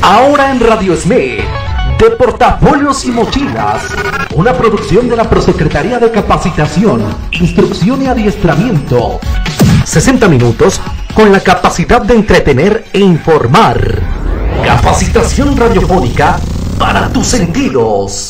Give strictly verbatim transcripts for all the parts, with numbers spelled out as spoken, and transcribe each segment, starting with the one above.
Ahora en Radio S M E, de Portafolios y Mochilas, una producción de la Prosecretaría de Capacitación, Instrucción y Adiestramiento. sesenta minutos con la capacidad de entretener e informar. Capacitación radiofónica para tus sentidos.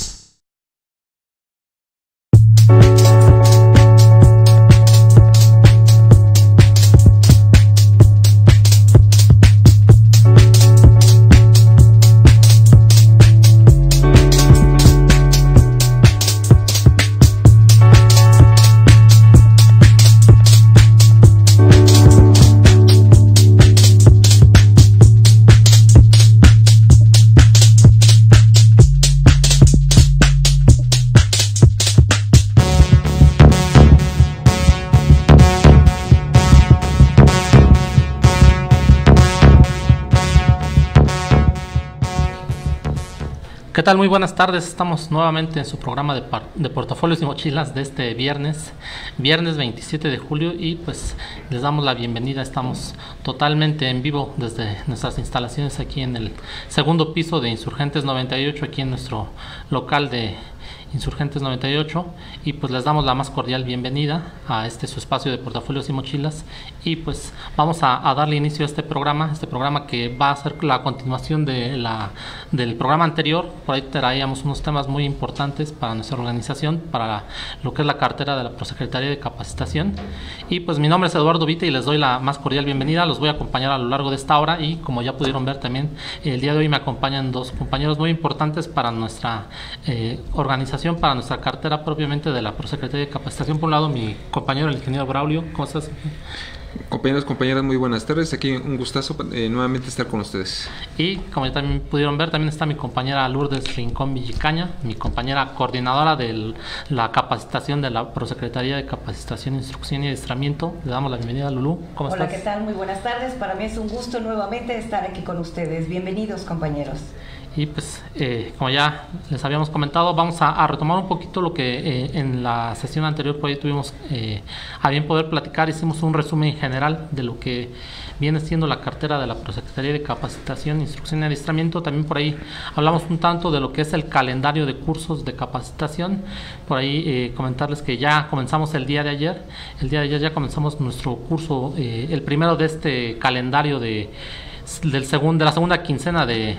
¿Qué tal? Muy buenas tardes, estamos nuevamente en su programa de, de Portafolios y Mochilas de este viernes, viernes veintisiete de julio, y pues les damos la bienvenida. Estamos totalmente en vivo desde nuestras instalaciones aquí en el segundo piso de Insurgentes noventa y ocho, aquí en nuestro local de Insurgentes noventa y ocho, y pues les damos la más cordial bienvenida a este su espacio de Portafolios y Mochilas. Y pues vamos a, a darle inicio a este programa, este programa que va a ser la continuación de la, del programa anterior. Por ahí traíamos unos temas muy importantes para nuestra organización, para la, lo que es la cartera de la Prosecretaría de Capacitación. Y pues mi nombre es Eduardo Vita y les doy la más cordial bienvenida. Los voy a acompañar a lo largo de esta hora, y como ya pudieron ver también, el día de hoy me acompañan dos compañeros muy importantes para nuestra eh, organización, para nuestra cartera propiamente de la Prosecretaría de Capacitación. Por un lado, mi compañero, el ingeniero Braulio. ¿Cómo estás? Compañeros, compañeras, muy buenas tardes. Aquí un gustazo eh, nuevamente estar con ustedes. Y como ya también pudieron ver, también está mi compañera Lourdes Rincón Villicaña, mi compañera coordinadora de la capacitación de la Prosecretaría de Capacitación, Instrucción y Adiestramiento. Le damos la bienvenida a Lulú. ¿Cómo Hola, estás? ¿qué tal? Muy buenas tardes. Para mí es un gusto nuevamente estar aquí con ustedes. Bienvenidos, compañeros. Y pues, eh, como ya les habíamos comentado, vamos a, a retomar un poquito lo que eh, en la sesión anterior por ahí tuvimos eh, a bien poder platicar. Hicimos un resumen general de lo que viene siendo la cartera de la Prosecretaría de Capacitación, Instrucción y Adiestramiento. También por ahí hablamos un tanto de lo que es el calendario de cursos de capacitación. Por ahí eh, comentarles que ya comenzamos el día de ayer. El día de ayer ya comenzamos nuestro curso, eh, el primero de este calendario de, del segundo, de la segunda quincena de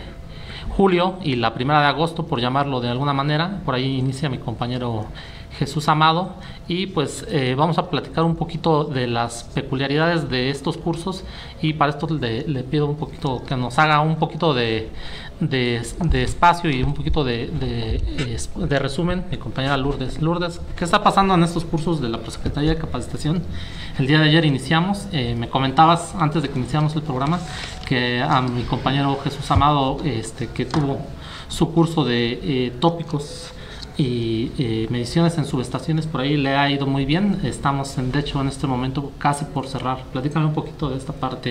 julio y la primera de agosto, por llamarlo de alguna manera. Por ahí inicia mi compañero Jesús Amado, y pues eh, vamos a platicar un poquito de las peculiaridades de estos cursos, y para esto le, le pido un poquito que nos haga un poquito de, de, de espacio y un poquito de, de, de resumen mi compañera Lourdes. Lourdes, ¿qué está pasando en estos cursos de la Prosecretaría de Capacitación? El día de ayer iniciamos, eh, me comentabas antes de que iniciamos el programa que a mi compañero Jesús Amado, este, que tuvo su curso de eh, tópicos y eh, mediciones en subestaciones, por ahí le ha ido muy bien. Estamos en, de hecho en este momento casi por cerrar. Platícame un poquito de esta parte.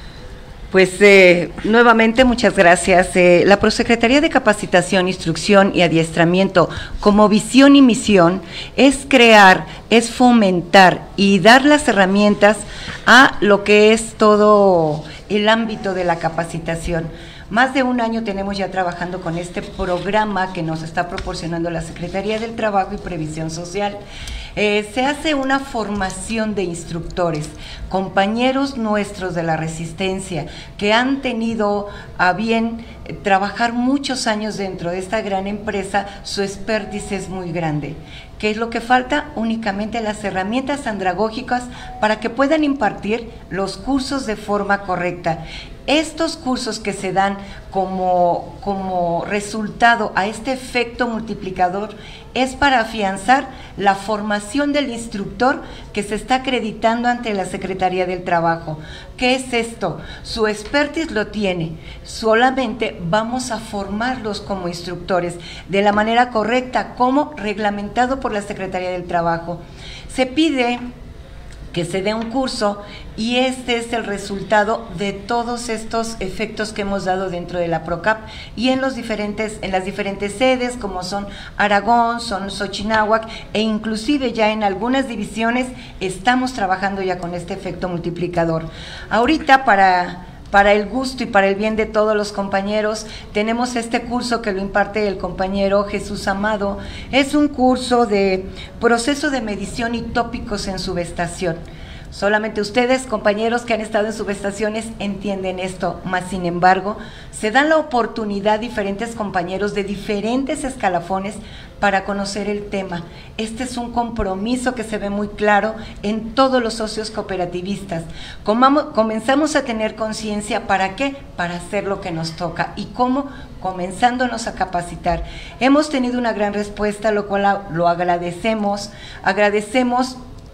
Pues eh, nuevamente muchas gracias. Eh, la Prosecretaría de Capacitación, Instrucción y Adiestramiento, como visión y misión, es crear, es fomentar y dar las herramientas a lo que es todo el ámbito de la capacitación. Más de un año tenemos ya trabajando con este programa que nos está proporcionando la Secretaría del Trabajo y Previsión Social. Eh, se hace una formación de instructores, compañeros nuestros de la Resistencia, que han tenido a bien eh, trabajar muchos años dentro de esta gran empresa. Su expertise es muy grande. ¿Qué es lo que falta? Únicamente las herramientas andragógicas para que puedan impartir los cursos de forma correcta. Estos cursos que se dan como, como resultado a este efecto multiplicador es para afianzar la formación del instructor que se está acreditando ante la Secretaría del Trabajo. ¿Qué es esto? Su expertise lo tiene, solamente vamos a formarlos como instructores de la manera correcta, como reglamentado por la Secretaría del Trabajo. Se pide que se dé un curso, y este es el resultado de todos estos efectos que hemos dado dentro de la PROCAP y en los diferentes, en las diferentes sedes, como son Aragón, son Xochinahuac, e inclusive ya en algunas divisiones estamos trabajando ya con este efecto multiplicador. Ahorita, para para el gusto y para el bien de todos los compañeros, tenemos este curso que lo imparte el compañero Jesús Amado. Es un curso de proceso de medición y tópicos en subestación. Solamente ustedes, compañeros que han estado en subestaciones, entienden esto, mas sin embargo, se dan la oportunidad diferentes compañeros de diferentes escalafones para conocer el tema. Este es un compromiso que se ve muy claro en todos los socios cooperativistas. Comamos, comenzamos a tener conciencia, ¿para qué? Para hacer lo que nos toca. ¿Y cómo? Comenzándonos a capacitar. Hemos tenido una gran respuesta, lo cual lo agradecemos. Agradecemos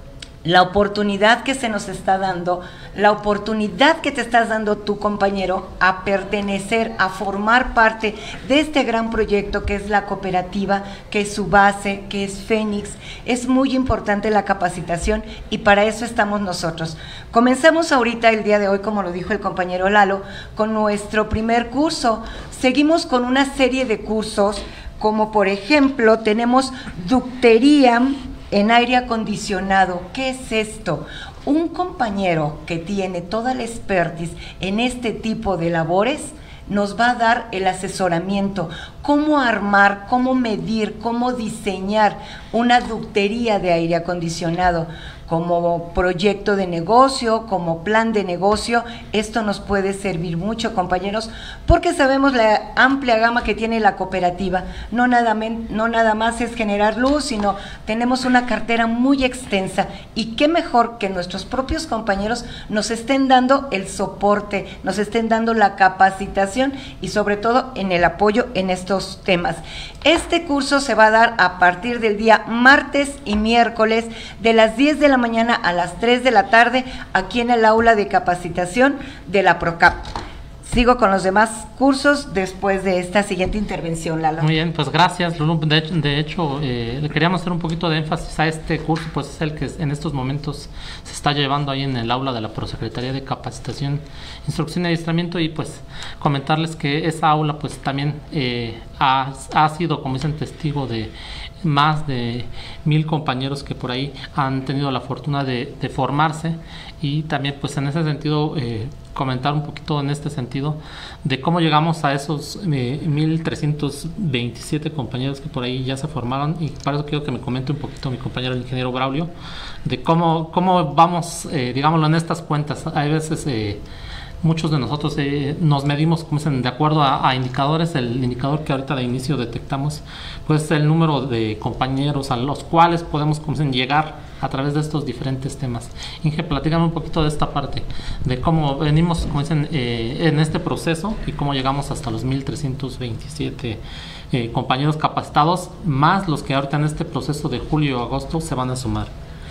la oportunidad que se nos está dando, la oportunidad que te estás dando tu compañero a pertenecer, a formar parte de este gran proyecto que es la cooperativa, que es su base, que es Fénix. Es muy importante la capacitación y para eso estamos nosotros. Comenzamos ahorita el día de hoy, como lo dijo el compañero Lalo, con nuestro primer curso. Seguimos con una serie de cursos, como por ejemplo tenemos ductería en aire acondicionado. ¿Qué es esto? Un compañero que tiene toda la expertise en este tipo de labores nos va a dar el asesoramiento, cómo armar, cómo medir, cómo diseñar una ductería de aire acondicionado como proyecto de negocio, como plan de negocio. Esto nos puede servir mucho, compañeros, porque sabemos la amplia gama que tiene la cooperativa. No nada, no nada más es generar luz, sino tenemos una cartera muy extensa, y qué mejor que nuestros propios compañeros nos estén dando el soporte, nos estén dando la capacitación y sobre todo en el apoyo en estos temas. Este curso se va a dar a partir del día martes y miércoles de las diez de la mañana a las tres de la tarde aquí en el aula de capacitación de la PROCAP. Sigo con los demás cursos después de esta siguiente intervención, Lalo. Muy bien, pues gracias, Lulu. De hecho, de hecho eh, le queríamos hacer un poquito de énfasis a este curso, pues es el que en estos momentos se está llevando ahí en el aula de la Prosecretaría de Capacitación, Instrucción y Adiestramiento, y pues comentarles que esa aula pues también eh, ha, ha sido, como dicen, testigo de más de mil compañeros que por ahí han tenido la fortuna de, de formarse, y también pues en ese sentido eh, comentar un poquito en este sentido de cómo llegamos a esos eh, mil trescientos veintisiete compañeros que por ahí ya se formaron, y para eso quiero que me comente un poquito mi compañero el ingeniero Braulio de cómo, cómo vamos, eh, digámoslo, en estas cuentas. Hay veces eh, muchos de nosotros eh, nos medimos, como dicen, de acuerdo a, a indicadores. El indicador que ahorita de inicio detectamos pues es el número de compañeros a los cuales podemos, como dicen, llegar a través de estos diferentes temas. Inge, platícame un poquito de esta parte, de cómo venimos, como dicen, eh, en este proceso y cómo llegamos hasta los mil trescientos veintisiete eh, compañeros capacitados, más los que ahorita en este proceso de julio y agosto se van a sumar.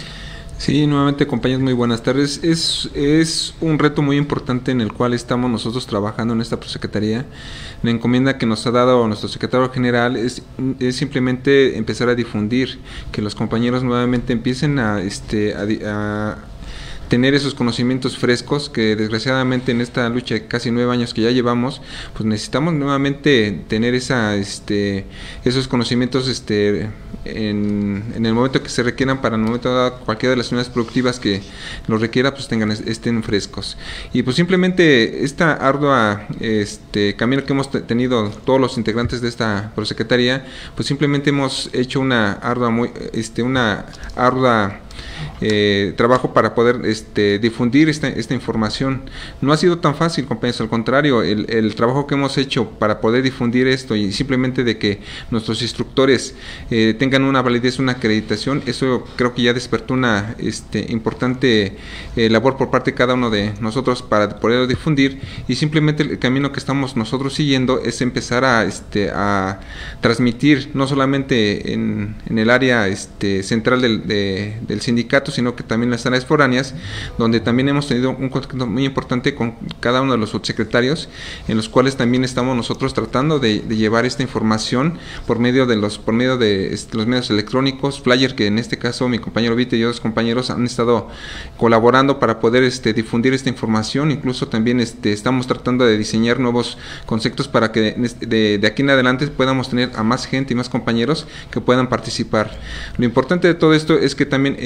Sí, nuevamente, compañeros, muy buenas tardes. Es, es un reto muy importante en el cual estamos nosotros trabajando en esta prosecretaría. La encomienda que nos ha dado nuestro secretario general es, es simplemente empezar a difundir, que los compañeros nuevamente empiecen a, este, a, a tener esos conocimientos frescos, que desgraciadamente en esta lucha de casi nueve años que ya llevamos, pues necesitamos nuevamente tener esa, este, esos conocimientos este, en, en el momento que se requieran, para el momento dado cualquiera de las unidades productivas que los requiera, pues tengan, estén frescos. Y pues simplemente esta ardua este, camino que hemos tenido todos los integrantes de esta prosecretaría, pues simplemente hemos hecho una ardua muy, este, una ardua Eh, trabajo para poder este, difundir esta, esta información. No ha sido tan fácil, compañeros, al contrario, el, el trabajo que hemos hecho para poder difundir esto, y simplemente de que nuestros instructores eh, tengan una validez, una acreditación, eso creo que ya despertó una este, importante eh, labor por parte de cada uno de nosotros para poder difundir. Y simplemente el camino que estamos nosotros siguiendo es empezar a, este, a transmitir, no solamente en, en el área este, central del, de, del sindicato, sino que también las áreas foráneas, donde también hemos tenido un contacto muy importante con cada uno de los subsecretarios, en los cuales también estamos nosotros tratando de, de llevar esta información por medio de los por medio de este, los medios electrónicos, flyer, que en este caso mi compañero Vite y otros compañeros han estado colaborando para poder este, difundir esta información. Incluso también este, estamos tratando de diseñar nuevos conceptos para que de, de, de aquí en adelante podamos tener a más gente y más compañeros que puedan participar. Lo importante de todo esto es que también eh,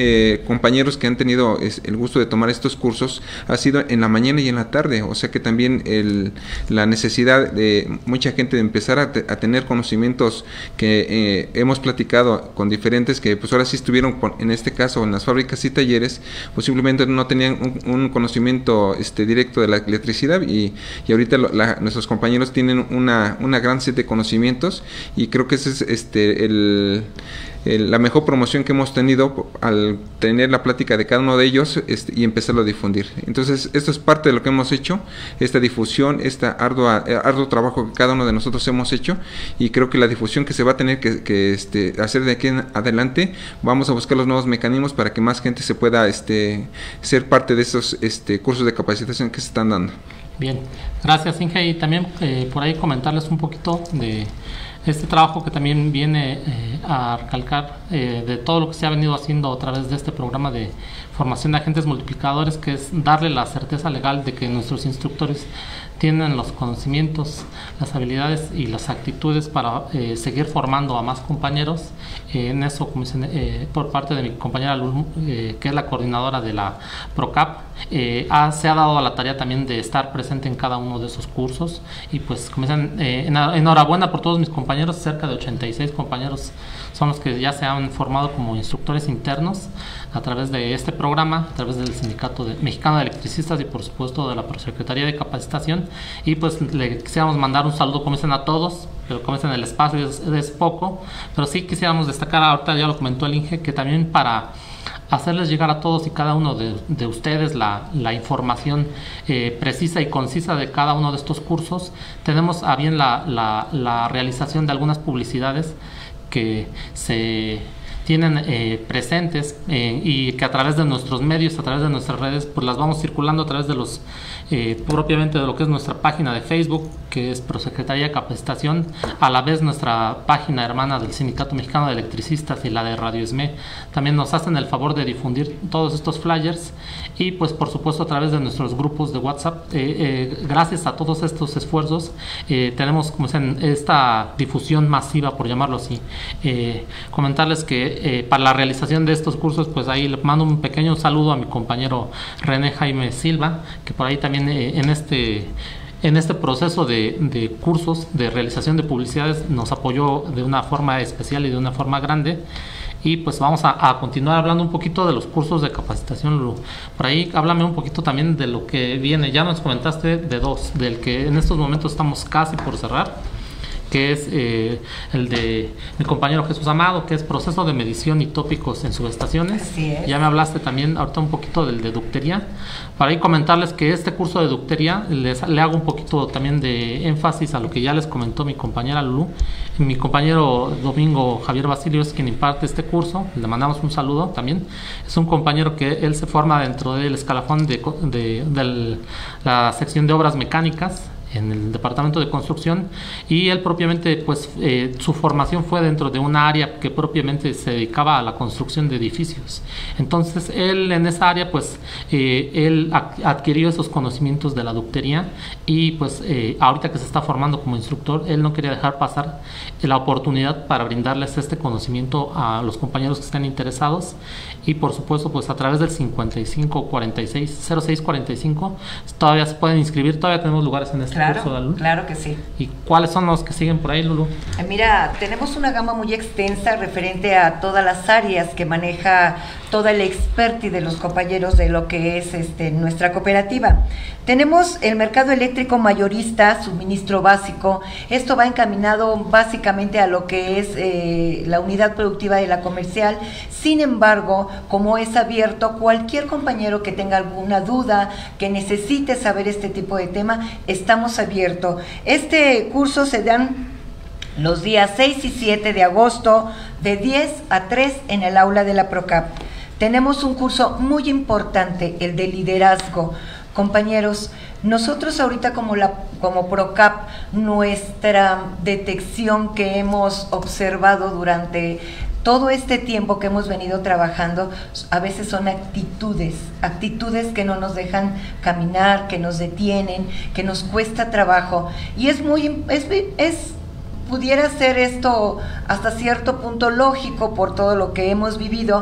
eh, compañeros que han tenido es, el gusto de tomar estos cursos ha sido en la mañana y en la tarde, o sea que también el, la necesidad de mucha gente de empezar a, te, a tener conocimientos que eh, hemos platicado con diferentes que pues ahora sí estuvieron con, en este caso en las fábricas y talleres, pues simplemente no tenían un, un conocimiento este, directo de la electricidad y, y ahorita lo, la, nuestros compañeros tienen una, una gran set de conocimientos y creo que ese es este el El, la mejor promoción que hemos tenido al tener la plática de cada uno de ellos este, y empezarlo a difundir. Entonces, esto es parte de lo que hemos hecho, esta difusión, este ardua, arduo trabajo que cada uno de nosotros hemos hecho, y creo que la difusión que se va a tener que, que este, hacer de aquí en adelante, vamos a buscar los nuevos mecanismos para que más gente se pueda este, ser parte de esos este, cursos de capacitación que se están dando. Bien, gracias Inge, y también eh, por ahí comentarles un poquito de este trabajo que también viene eh, a recalcar eh, de todo lo que se ha venido haciendo a través de este programa de formación de agentes multiplicadores, que es darle la certeza legal de que nuestros instructores tienen los conocimientos, las habilidades y las actitudes para eh, seguir formando a más compañeros. Eh, en eso, como dicen, eh, por parte de mi compañera Lulu, eh, que es la coordinadora de la PROCAP, eh, ha, se ha dado a la tarea también de estar presente en cada uno de esos cursos. Y pues, como dicen, eh, enhorabuena por todos mis compañeros, cerca de ochenta y seis compañeros son los que ya se han formado como instructores internos a través de este programa, a través del Sindicato de, Mexicano de Electricistas y por supuesto de la Prosecretaría de Capacitación. Y pues le quisiéramos mandar un saludo, como dicen, a todos, pero como dicen, el espacio es, es poco, pero sí quisiéramos destacar, ahorita ya lo comentó el Inge, que también para hacerles llegar a todos y cada uno de, de ustedes la, la información eh, precisa y concisa de cada uno de estos cursos, tenemos a bien la, la, la realización de algunas publicidades que se tienen eh, presentes eh, y que a través de nuestros medios, a través de nuestras redes, pues las vamos circulando a través de los eh, propiamente de lo que es nuestra página de Facebook, que es Prosecretaría de Capacitación, a la vez nuestra página hermana del Sindicato Mexicano de Electricistas y la de Radio ESME. También nos hacen el favor de difundir todos estos flyers y pues por supuesto a través de nuestros grupos de WhatsApp. Eh, eh, gracias a todos estos esfuerzos eh, tenemos, como dicen, esta difusión masiva, por llamarlo así. Eh, comentarles que Eh, para la realización de estos cursos, pues ahí le mando un pequeño saludo a mi compañero René Jaime Silva, que por ahí también eh, en este en este proceso de, de cursos de realización de publicidades nos apoyó de una forma especial y de una forma grande. Y pues vamos a, a continuar hablando un poquito de los cursos de capacitación, Lulu. Por ahí háblame un poquito también de lo que viene. Ya nos comentaste de dos, del que en estos momentos estamos casi por cerrar, que es eh, el de mi compañero Jesús Amado, que es proceso de medición y tópicos en subestaciones. Así es. Ya me hablaste también ahorita un poquito del de ductería. Para ahí comentarles que este curso de ductería les, le hago un poquito también de énfasis a lo que ya les comentó mi compañera Lulú. Mi compañero Domingo Javier Basilio es quien imparte este curso, le mandamos un saludo también. Es un compañero que él se forma dentro del escalafón de, de, de la sección de obras mecánicas en el departamento de construcción, y él propiamente pues eh, su formación fue dentro de una área que propiamente se dedicaba a la construcción de edificios. Entonces él en esa área pues eh, él adquirió esos conocimientos de la ductería y pues eh, ahorita que se está formando como instructor, él no quería dejar pasar la oportunidad para brindarles este conocimiento a los compañeros que estén interesados. Y por supuesto pues a través del cincuenta y cinco cuarenta y seis cero seis cuarenta y cinco todavía se pueden inscribir, todavía tenemos lugares en este claro, curso, Lulu. Claro que sí. ¿Y cuáles son los que siguen por ahí, Lulu? Eh, mira, tenemos una gama muy extensa referente a todas las áreas que maneja toda la expertise de los compañeros de lo que es este, nuestra cooperativa. Tenemos el mercado eléctrico mayorista, suministro básico. Esto va encaminado básicamente a lo que es eh, la unidad productiva de la comercial. Sin embargo, como es abierto, cualquier compañero que tenga alguna duda, que necesite saber este tipo de tema, estamos abiertos. Este curso se dan los días seis y siete de agosto, de diez a tres en el aula de la PROCAP. Tenemos un curso muy importante, el de liderazgo. Compañeros, nosotros ahorita como, la, como PROCAP, nuestra detección que hemos observado durante todo este tiempo que hemos venido trabajando, a veces son actitudes, actitudes que no nos dejan caminar, que nos detienen, que nos cuesta trabajo. Y es muy, es, es pudiera ser esto hasta cierto punto lógico por todo lo que hemos vivido,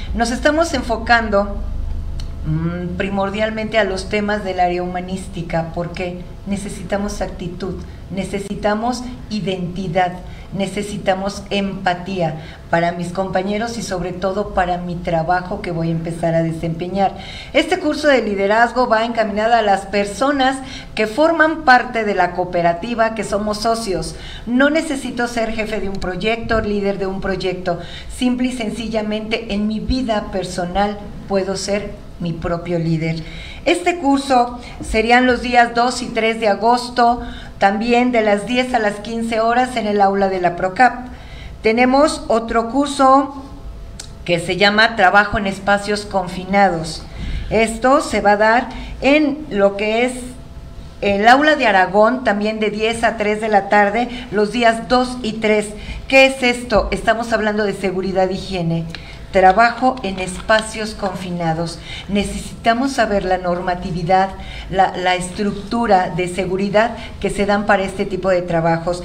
Nos estamos enfocando mmm, primordialmente a los temas del área humanística, porque necesitamos actitud, necesitamos identidad, necesitamos empatía para mis compañeros y sobre todo para mi trabajo que voy a empezar a desempeñar. Este curso de liderazgo va encaminado a las personas que forman parte de la cooperativa, que somos socios. No necesito ser jefe de un proyecto, líder de un proyecto. Simple y sencillamente en mi vida personal puedo ser mi propio líder. Este curso serían los días dos y tres de agosto, también de las diez a las quince horas en el aula de la PROCAP. Tenemos otro curso que se llama Trabajo en Espacios Confinados. Esto se va a dar en lo que es el aula de Aragón, también de diez a tres de la tarde, los días dos y tres. ¿Qué es esto? Estamos hablando de seguridad e higiene. Trabajo en espacios confinados. Necesitamos saber la normatividad, la, la estructura de seguridad que se dan para este tipo de trabajos.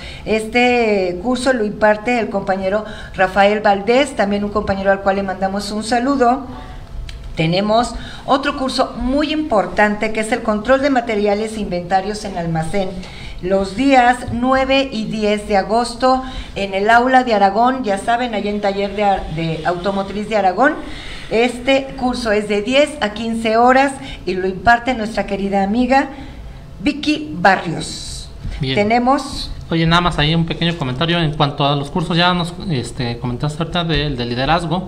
Este curso lo imparte el compañero Rafael Valdés, también un compañero al cual le mandamos un saludo. Tenemos otro curso muy importante que es el control de materiales e inventarios en almacén. Los días nueve y diez de agosto en el aula de Aragón, ya saben, allá en taller de, de automotriz de Aragón. Este curso es de diez a quince horas y lo imparte nuestra querida amiga Vicky Barrios. Bien. Tenemos... Oye, nada más ahí un pequeño comentario en cuanto a los cursos. Ya nos este, comentaste ahorita del de liderazgo.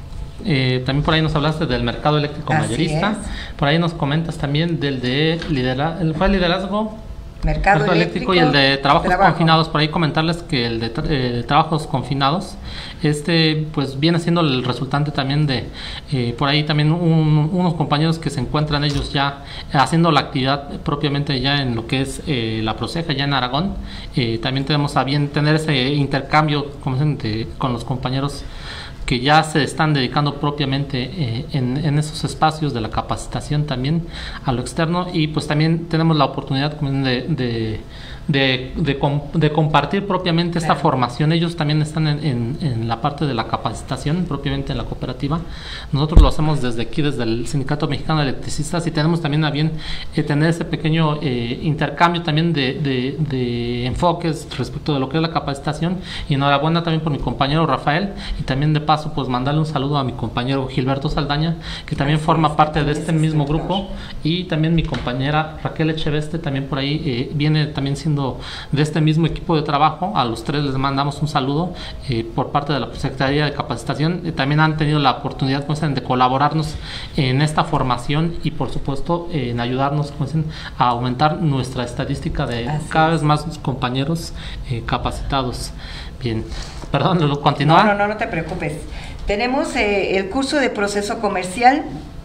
Eh, también por ahí nos hablaste del mercado eléctrico Así mayorista. es. Por ahí nos comentas también del de lidera, el, ¿cuál liderazgo? Mercado, mercado eléctrico, eléctrico y el de trabajos trabajo. confinados. Por ahí comentarles que el de tra eh, trabajos confinados, este pues viene siendo el resultante también de, eh, por ahí también un, unos compañeros que se encuentran ellos ya haciendo la actividad propiamente ya en lo que es eh, la Proceja, ya en Aragón. Eh, también tenemos a bien tener ese intercambio como dicen, de, con los compañeros que ya se están dedicando propiamente eh, en, en esos espacios de la capacitación también a lo externo, y pues también tenemos la oportunidad de, de, de, de, com, de compartir propiamente esta claro. formación. Ellos también están en, en, en la parte de la capacitación propiamente en la cooperativa. Nosotros lo hacemos desde aquí, desde el Sindicato Mexicano de Electricistas, y tenemos también a bien eh, tener ese pequeño eh, intercambio también de, de, de enfoques respecto de lo que es la capacitación. Y enhorabuena también por mi compañero Rafael, y también de paso pues mandarle un saludo a mi compañero Gilberto Saldaña, que también forma parte de este mismo grupo, y también mi compañera Raquel Echeveste también por ahí eh, viene también siendo de este mismo equipo de trabajo. A los tres les mandamos un saludo eh, por parte de la Secretaría de Capacitación. Eh, también han tenido la oportunidad pues, de colaborarnos en esta formación y por supuesto eh, en ayudarnos pues, a aumentar nuestra estadística de Así cada es. vez más compañeros eh, capacitados. Bien, perdón, ¿lo continúa? No, no, no, no te preocupes. Tenemos eh, el curso de proceso comercial.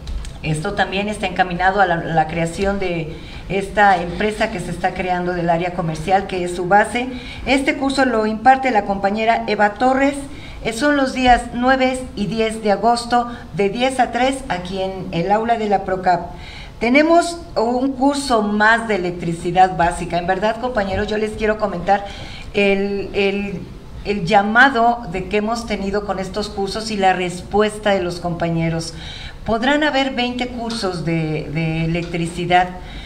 Esto también está encaminado a la, la creación de esta empresa que se está creando del área comercial, que es su base. Este curso lo imparte la compañera Eva Torres. Eh, son los días nueve y diez de agosto, de diez a tres, aquí en el aula de la PROCAP. Tenemos un curso más de electricidad básica. En verdad, compañeros, yo les quiero comentar el... el el llamado de que hemos tenido con estos cursos y la respuesta de los compañeros. Podrán haber veinte cursos de, de electricidad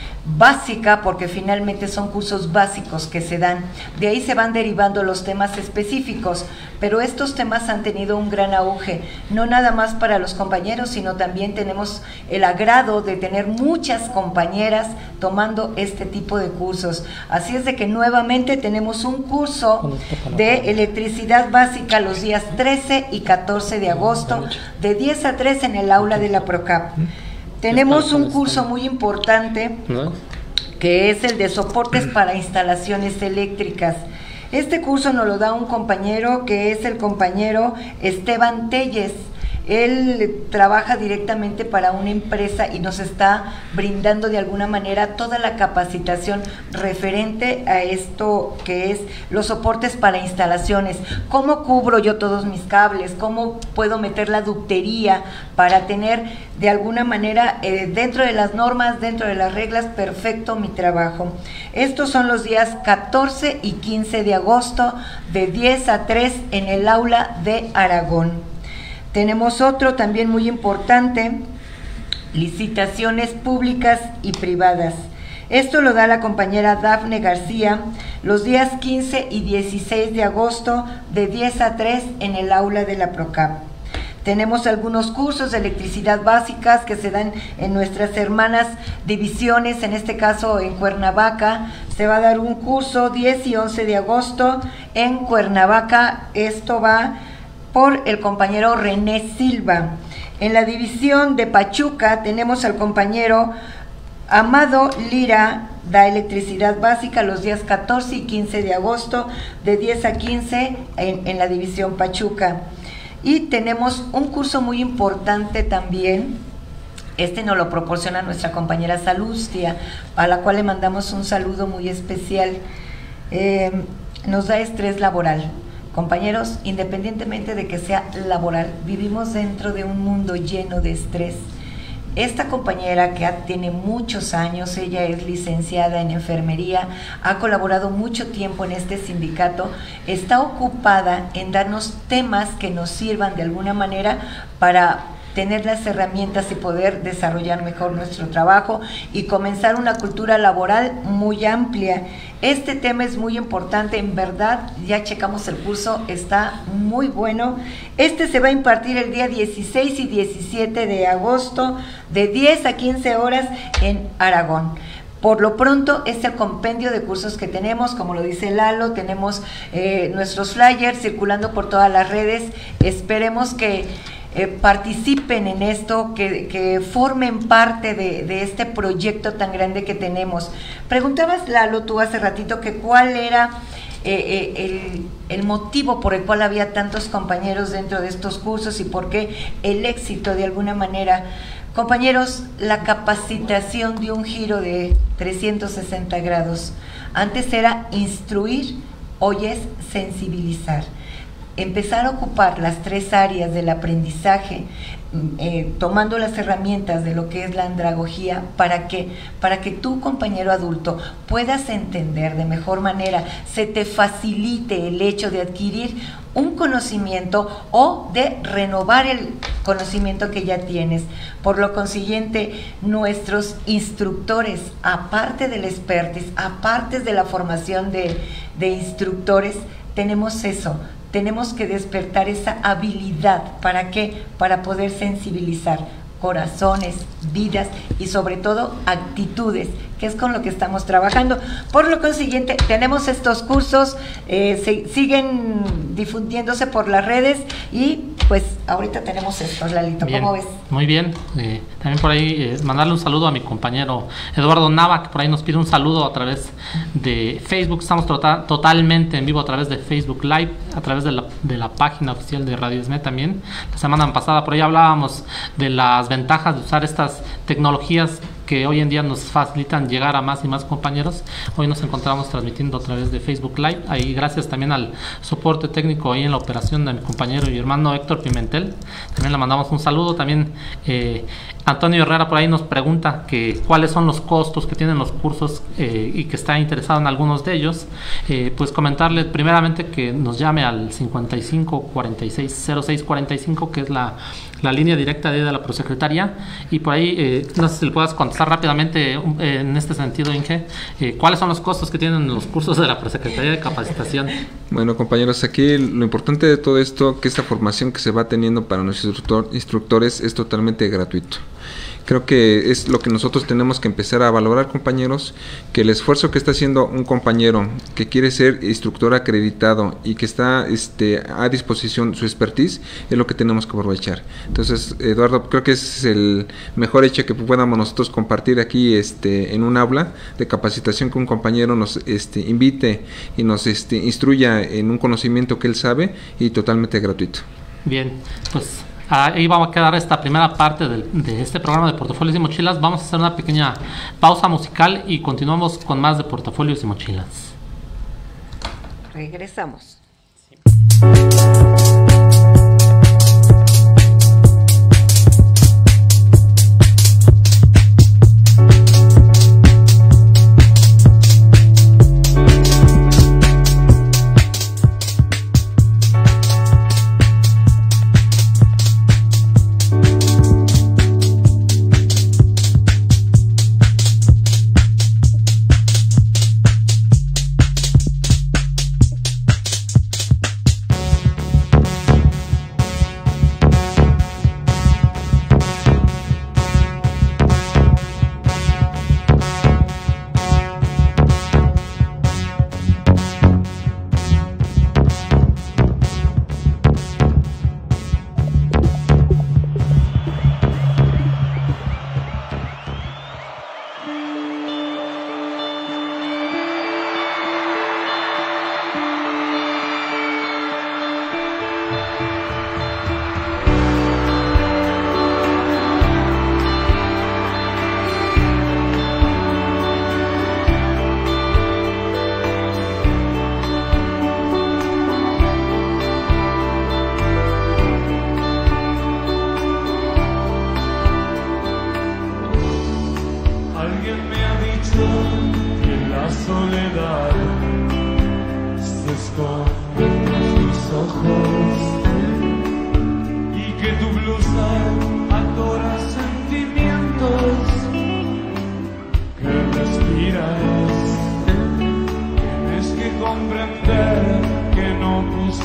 básica, porque finalmente son cursos básicos que se dan, de ahí se van derivando los temas específicos, pero estos temas han tenido un gran auge, no nada más para los compañeros, sino también tenemos el agrado de tener muchas compañeras tomando este tipo de cursos, así es de que nuevamente tenemos un curso de electricidad básica los días trece y catorce de agosto, de diez a tres en el aula de la PROCAP. Tenemos un curso muy importante que es el de soportes para instalaciones eléctricas. Este curso nos lo da un compañero que es el compañero Esteban Telles. Él trabaja directamente para una empresa y nos está brindando de alguna manera toda la capacitación referente a esto que es los soportes para instalaciones. ¿Cómo cubro yo todos mis cables? ¿Cómo puedo meter la ductería para tener de alguna manera eh, dentro de las normas, dentro de las reglas, perfecto mi trabajo? Estos son los días catorce y quince de agosto de diez a tres en el aula de Aragón. Tenemos otro también muy importante, licitaciones públicas y privadas. Esto lo da la compañera Dafne García los días quince y dieciséis de agosto de diez a tres en el aula de la PROCAP. Tenemos algunos cursos de electricidad básicas que se dan en nuestras hermanas divisiones, en este caso en Cuernavaca. Se va a dar un curso diez y once de agosto en Cuernavaca. Esto va por el compañero René Silva. En la división de Pachuca tenemos al compañero Amado Lira, da electricidad básica los días catorce y quince de agosto de diez a quince en, en la división Pachuca. Y tenemos un curso muy importante también, este nos lo proporciona nuestra compañera Salustia, a la cual le mandamos un saludo muy especial. Eh, nos da estrés laboral. Compañeros, independientemente de que sea laboral, vivimos dentro de un mundo lleno de estrés. Esta compañera que tiene muchos años, ella es licenciada en enfermería, ha colaborado mucho tiempo en este sindicato, está ocupada en darnos temas que nos sirvan de alguna manera para tener las herramientas y poder desarrollar mejor nuestro trabajo y comenzar una cultura laboral muy amplia. Este tema es muy importante, en verdad, ya checamos el curso, está muy bueno. Este se va a impartir el día dieciséis y diecisiete de agosto, de diez a quince horas en Aragón. Por lo pronto, es el compendio de cursos que tenemos, como lo dice Lalo, tenemos eh, nuestros flyers circulando por todas las redes. Esperemos que Eh, participen en esto, que, que formen parte de, de este proyecto tan grande que tenemos. Preguntabas, Lalo, tú hace ratito, que cuál era eh, eh, el, el motivo por el cual había tantos compañeros dentro de estos cursos y por qué el éxito de alguna manera. Compañeros, la capacitación dio un giro de trescientos sesenta grados. Antes era instruir, hoy es sensibilizar. Empezar a ocupar las tres áreas del aprendizaje, eh, tomando las herramientas de lo que es la andragogía, para que, para que tú, compañero adulto, puedas entender de mejor manera, se te facilite el hecho de adquirir un conocimiento o de renovar el conocimiento que ya tienes. Por lo consiguiente, nuestros instructores, aparte del expertise, aparte de la formación de, de instructores, tenemos eso. Tenemos que despertar esa habilidad. ¿Para qué? Para poder sensibilizar corazones, vidas y sobre todo actitudes, que es con lo que estamos trabajando. Por lo consiguiente, tenemos estos cursos, eh, se, siguen difundiéndose por las redes y pues ahorita tenemos estos, Lalito. Bien, ¿cómo ves? Muy bien. Eh, también por ahí eh, mandarle un saludo a mi compañero Eduardo Nava, que por ahí nos pide un saludo a través de Facebook. Estamos tota totalmente en vivo a través de Facebook Live, a través de la, de la página oficial de Radio ESME también. La semana pasada por ahí hablábamos de las ventajas de usar estas tecnologías que hoy en día nos facilitan llegar a más y más compañeros. Hoy nos encontramos transmitiendo a través de Facebook Live, ahí gracias también al soporte técnico ahí en la operación de mi compañero y hermano Héctor Pimentel. También le mandamos un saludo. También eh, Antonio Herrera por ahí nos pregunta que cuáles son los costos que tienen los cursos eh, y que está interesado en algunos de ellos. Eh, pues comentarle primeramente que nos llame al cincuenta y cinco cuarenta y seis cero seis cuarenta y cinco, que es la la línea directa de la Prosecretaría, y por ahí eh, no sé si le puedas contestar rápidamente eh, en este sentido, Inge, eh, ¿cuáles son los costos que tienen los cursos de la Prosecretaría de Capacitación? Bueno, compañeros, aquí lo importante de todo esto, que esta formación que se va teniendo para nuestros instructor, instructores es totalmente gratuito. Creo que es lo que nosotros tenemos que empezar a valorar, compañeros, que el esfuerzo que está haciendo un compañero que quiere ser instructor acreditado y que está este, a disposición su expertise, es lo que tenemos que aprovechar. Entonces, Eduardo, creo que es el mejor hecho que podamos nosotros compartir aquí este, en un aula de capacitación, que un compañero nos este, invite y nos este, instruya en un conocimiento que él sabe, y totalmente gratuito. Bien, pues ahí vamos a quedar esta primera parte de, de este programa de Portafolios y Mochilas. Vamos a hacer una pequeña pausa musical y continuamos con más de Portafolios y Mochilas. Regresamos. Sí.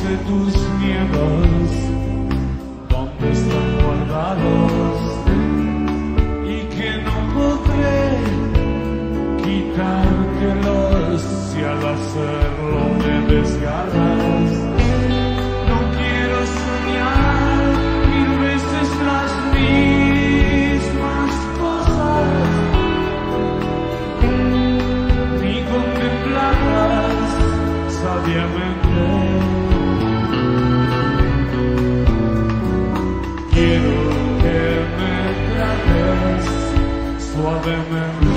de tus miedos, ¿dónde están guardados? Y que no podré quitártelos si al hacerlo me desgarras. No quiero soñar mil veces las mismas cosas, ni contemplarlas sabiamente. Quiero que me trates suavemente.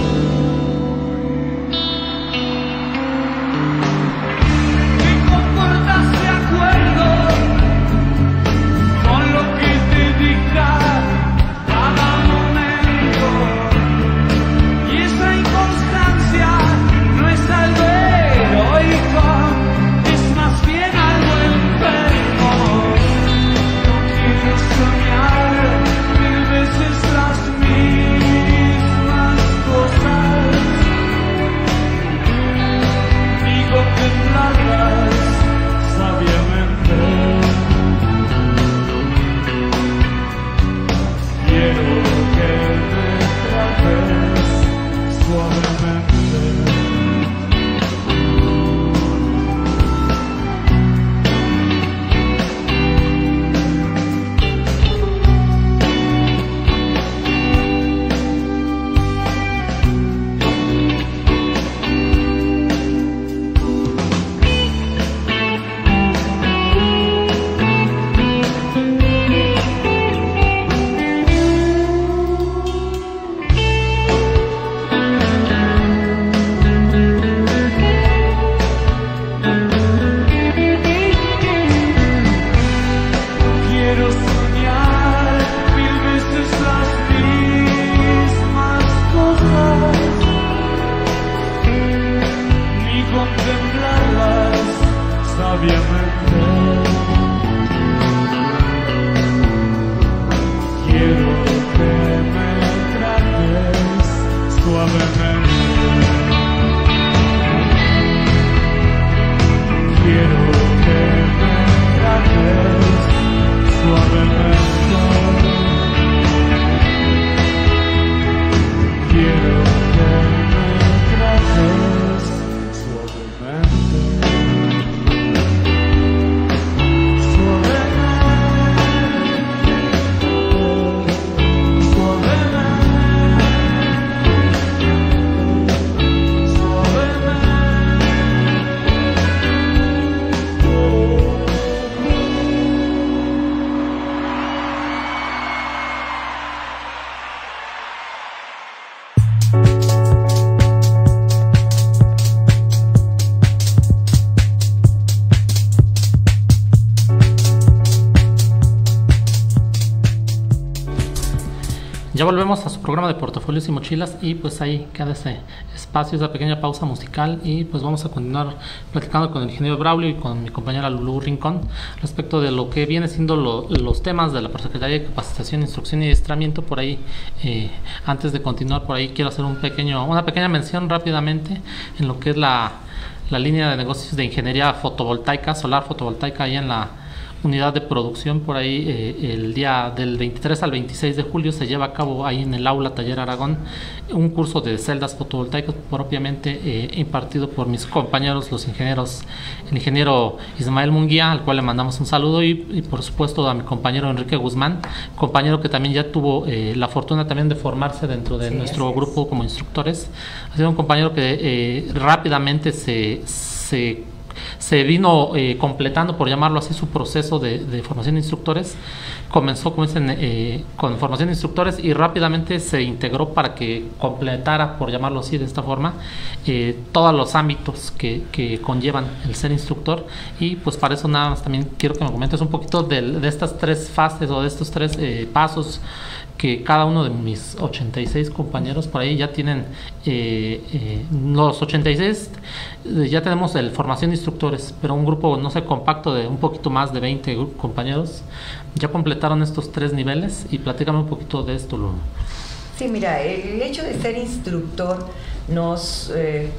Ya volvemos a su programa de Portafolios y Mochilas y pues ahí queda ese espacio, esa pequeña pausa musical y pues vamos a continuar platicando con el ingeniero Braulio y con mi compañera Lulú Rincón respecto de lo que viene siendo lo, los temas de la Prosecretaría de Capacitación, Instrucción y Adiestramiento. Por ahí, eh, antes de continuar por ahí, quiero hacer un pequeño, una pequeña mención rápidamente en lo que es la, la línea de negocios de ingeniería fotovoltaica, solar fotovoltaica, ahí en la unidad de producción. Por ahí eh, el día del veintitrés al veintiséis de julio se lleva a cabo ahí en el aula Taller Aragón un curso de celdas fotovoltaicas propiamente eh, impartido por mis compañeros, los ingenieros, el ingeniero Ismael Munguía, al cual le mandamos un saludo, y, y por supuesto a mi compañero Enrique Guzmán, compañero que también ya tuvo eh, la fortuna también de formarse dentro de sí, nuestro grupo como instructores. Ha sido un compañero que eh, rápidamente se, se se vino eh, completando, por llamarlo así, su proceso de, de formación de instructores. Comenzó, como dicen, eh, con formación de instructores y rápidamente se integró para que completara, por llamarlo así, de esta forma, eh, todos los ámbitos que, que conllevan el ser instructor. Y pues para eso nada más también quiero que me comentes un poquito de, de estas tres fases o de estos tres eh, pasos que cada uno de mis ochenta y seis compañeros por ahí ya tienen. Eh, eh, los ochenta y seis eh, ya tenemos el formación de instructores, pero un grupo, no sé, compacto de un poquito más de veinte compañeros ya completaron estos tres niveles. Y platícame un poquito de esto, Lulu. Sí, mira, el hecho de ser instructor nos, eh,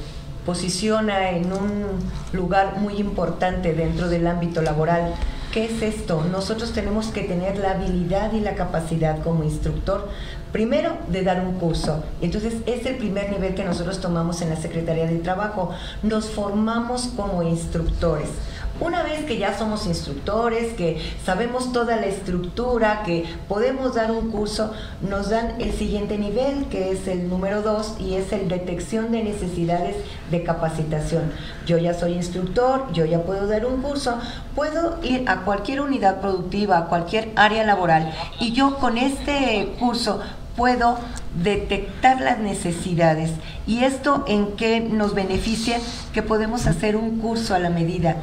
posiciona en un lugar muy importante dentro del ámbito laboral. ¿Qué es esto? Nosotros tenemos que tener la habilidad y la capacidad como instructor, primero, de dar un curso. Entonces, es el primer nivel que nosotros tomamos en la Secretaría del Trabajo. Nos formamos como instructores. Una vez que ya somos instructores, que sabemos toda la estructura, que podemos dar un curso, nos dan el siguiente nivel, que es el número dos, y es el detección de necesidades de capacitación. Yo ya soy instructor, yo ya puedo dar un curso, puedo ir a cualquier unidad productiva, a cualquier área laboral, y yo con este curso puedo detectar las necesidades. ¿Y esto en qué nos beneficia? Que podemos hacer un curso a la medida.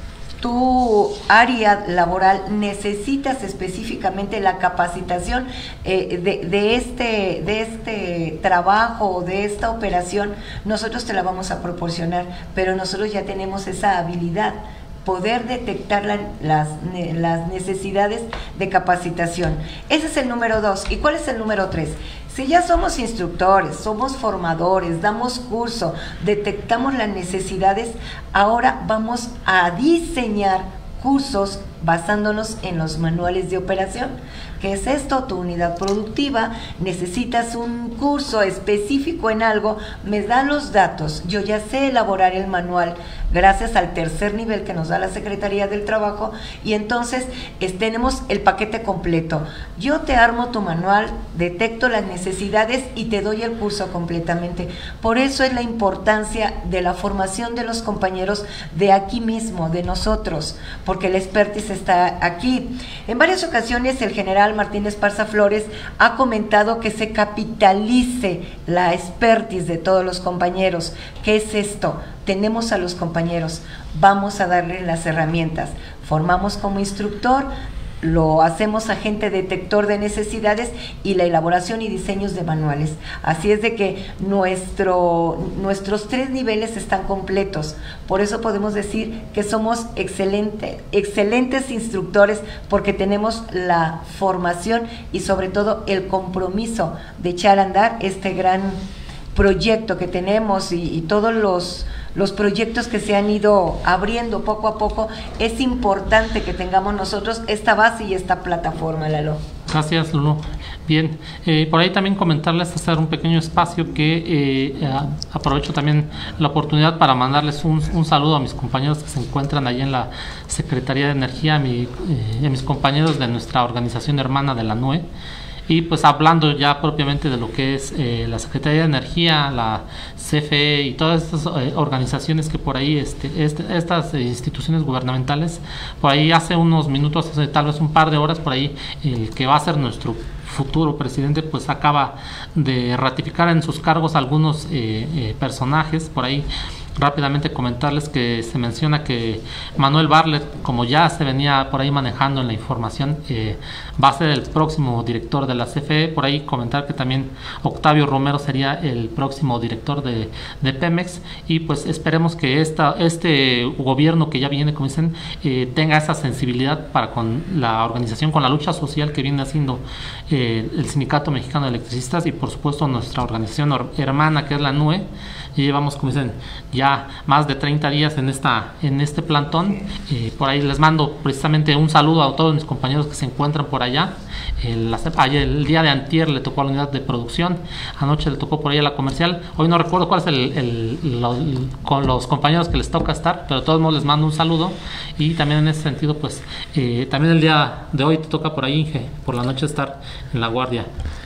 Tu área laboral necesitas específicamente la capacitación eh, de, de, este, de este trabajo, de esta operación, nosotros te la vamos a proporcionar, pero nosotros ya tenemos esa habilidad, poder detectar la, las, las necesidades de capacitación. Ese es el número dos. ¿Y cuál es el número tres? Si ya somos instructores, somos formadores, damos curso, detectamos las necesidades, ahora vamos a diseñar cursos basándonos en los manuales de operación. ¿Qué es esto? Tu unidad productiva, necesitas un curso específico en algo, me da los datos, yo ya sé elaborar el manual gracias al tercer nivel que nos da la Secretaría del Trabajo, y entonces es, tenemos el paquete completo. Yo te armo tu manual, detecto las necesidades y te doy el curso completamente. Por eso es la importancia de la formación de los compañeros de aquí mismo, de nosotros, porque el expertise está aquí. En varias ocasiones el general Martín Esparza Flores ha comentado que se capitalice la expertise de todos los compañeros. ¿Qué es esto? Tenemos a los compañeros, vamos a darles las herramientas, formamos como instructor, lo hacemos agente detector de necesidades y la elaboración y diseños de manuales. Así es de que nuestro, nuestros tres niveles están completos. Por eso podemos decir que somos excelente, excelentes instructores, porque tenemos la formación y sobre todo el compromiso de echar a andar este gran proyecto que tenemos y, y todos los los proyectos que se han ido abriendo poco a poco. Es importante que tengamos nosotros esta base y esta plataforma, Lalo. Gracias, Lulu. Bien, eh, por ahí también comentarles, hacer un pequeño espacio que eh, eh, aprovecho también la oportunidad para mandarles un, un saludo a mis compañeros que se encuentran allí en la Secretaría de Energía, a, mi, eh, a mis compañeros de nuestra organización hermana de la N U E. Y pues hablando ya propiamente de lo que es eh, la Secretaría de Energía, la C F E y todas estas eh, organizaciones que por ahí, este, este, estas eh, instituciones gubernamentales, por ahí hace unos minutos, hace tal vez un par de horas, por ahí el que va a ser nuestro futuro presidente pues acaba de ratificar en sus cargos algunos eh, eh, personajes. Por ahí rápidamente comentarles que se menciona que Manuel Bartlett, como ya se venía por ahí manejando en la información, eh, va a ser el próximo director de la C F E. Por ahí comentar que también Octavio Romero sería el próximo director de, de Pemex, y pues esperemos que esta, este gobierno que ya viene, como dicen, eh, tenga esa sensibilidad para con la organización, con la lucha social que viene haciendo eh, el Sindicato Mexicano de Electricistas y por supuesto nuestra organización hermana que es la N U E. Y llevamos, como dicen, ya más de treinta días en esta en este plantón. Eh, por ahí les mando precisamente un saludo a todos mis compañeros que se encuentran por allá. El, ayer, el día de antier le tocó a la unidad de producción, anoche le tocó por ahí a la comercial. Hoy no recuerdo cuál es el, el, el, el con los compañeros que les toca estar, pero de todos modos les mando un saludo. Y también en ese sentido, pues eh, también el día de hoy te toca por ahí, Inge, por la noche estar en la guardia.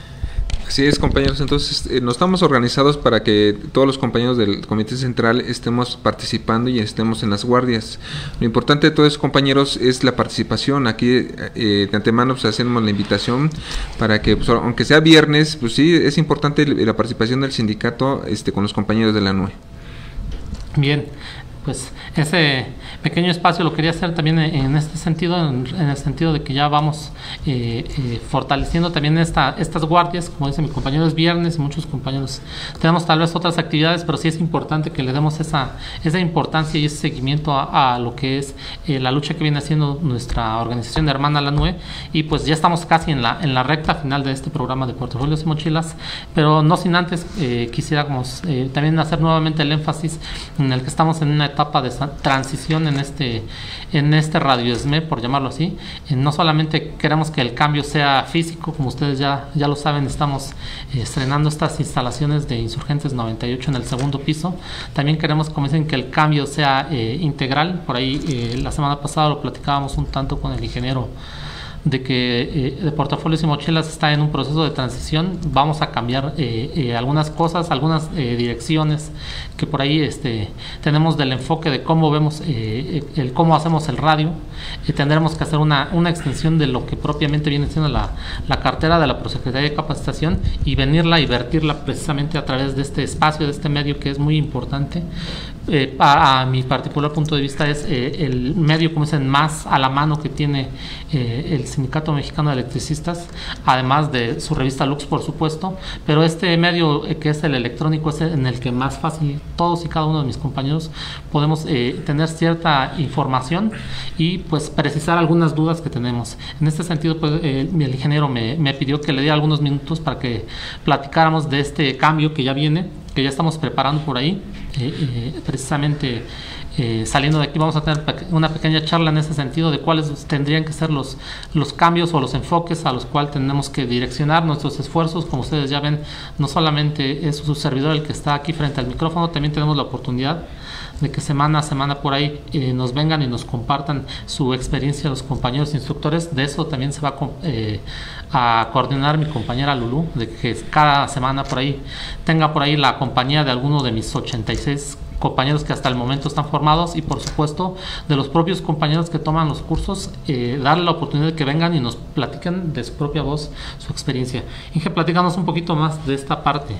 Así es, compañeros. Entonces, eh, nos estamos organizados para que todos los compañeros del Comité Central estemos participando y estemos en las guardias. Lo importante de todo eso, compañeros, es la participación. Aquí, eh, de antemano, pues, hacemos la invitación para que, pues, aunque sea viernes, pues sí, es importante la participación del sindicato este, con los compañeros de la N U E. Bien, pues ese pequeño espacio lo quería hacer también en, en este sentido, en, en el sentido de que ya vamos eh, eh, fortaleciendo también esta, estas guardias, como dice mi compañero, es viernes y muchos compañeros tenemos tal vez otras actividades, pero sí es importante que le demos esa, esa importancia y ese seguimiento a, a lo que es eh, la lucha que viene haciendo nuestra organización de Hermana la N U E, y pues ya estamos casi en la, en la recta final de este programa de Portafolios y Mochilas, pero no sin antes eh, quisiéramos eh, también hacer nuevamente el énfasis en el que estamos en una etapa de transición en este, en este Radio ESME, por llamarlo así. Eh, no solamente queremos que el cambio sea físico, como ustedes ya, ya lo saben, estamos eh, estrenando estas instalaciones de Insurgentes noventa y ocho en el segundo piso. También queremos, como dicen, que el cambio sea eh, integral. Por ahí eh, la semana pasada lo platicábamos un tanto con el ingeniero, de que eh, de Portafolios y Mochilas está en un proceso de transición. Vamos a cambiar eh, eh, algunas cosas, algunas eh, direcciones que por ahí este, tenemos del enfoque de cómo vemos eh, el cómo hacemos el radio. Eh, tendremos que hacer una, una extensión de lo que propiamente viene siendo la, la cartera de la Prosecretaría de Capacitación y venirla y vertirla precisamente a través de este espacio, de este medio que es muy importante. Eh, para, a mi particular punto de vista es eh, el medio, como dicen, más a la mano que tiene eh, el Sindicato Mexicano de Electricistas, además de su revista Lux, por supuesto, pero este medio eh, que es el electrónico es en el que más fácil todos y cada uno de mis compañeros podemos eh, tener cierta información y pues precisar algunas dudas que tenemos. En este sentido, pues eh, el ingeniero me, me pidió que le diera algunos minutos para que platicáramos de este cambio que ya viene, que ya estamos preparando por ahí. Eh, eh, precisamente eh, saliendo de aquí vamos a tener una pequeña charla en ese sentido de cuáles tendrían que ser los, los cambios o los enfoques a los cuales tenemos que direccionar nuestros esfuerzos. Como ustedes ya ven, no solamente es su servidor el que está aquí frente al micrófono, también tenemos la oportunidad de que semana a semana por ahí eh, nos vengan y nos compartan su experiencia los compañeros instructores. De eso también se va a, eh, a coordinar mi compañera Lulú, de que cada semana por ahí tenga por ahí la compañía de alguno de mis ochenta y seis compañeros que hasta el momento están formados y por supuesto de los propios compañeros que toman los cursos, eh, darle la oportunidad de que vengan y nos platiquen de su propia voz su experiencia. Inge, platícanos un poquito más de esta parte.